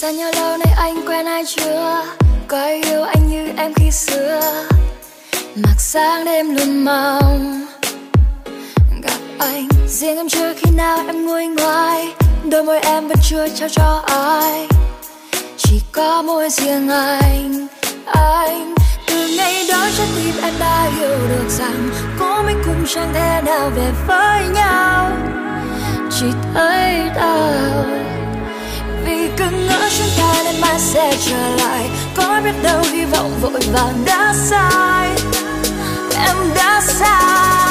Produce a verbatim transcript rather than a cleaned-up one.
xa nhau lâu nay anh quen ai chưa? Có ai yêu anh như em khi xưa? Mặc sáng đêm luôn mong gặp anh. Riêng em chưa khi nào em nguôi ngoai, đôi môi em vẫn chưa trao cho ai. Chỉ có môi riêng anh, anh. Từ ngày đó trái tim em đã hiểu được rằng có mình cũng chẳng thể nào về với nhau. Chỉ thấy đau vì cứ ngỡ chúng ta nên mai sẽ trở lại. Có biết đâu hy vọng vội vàng đã sai, em đã sai.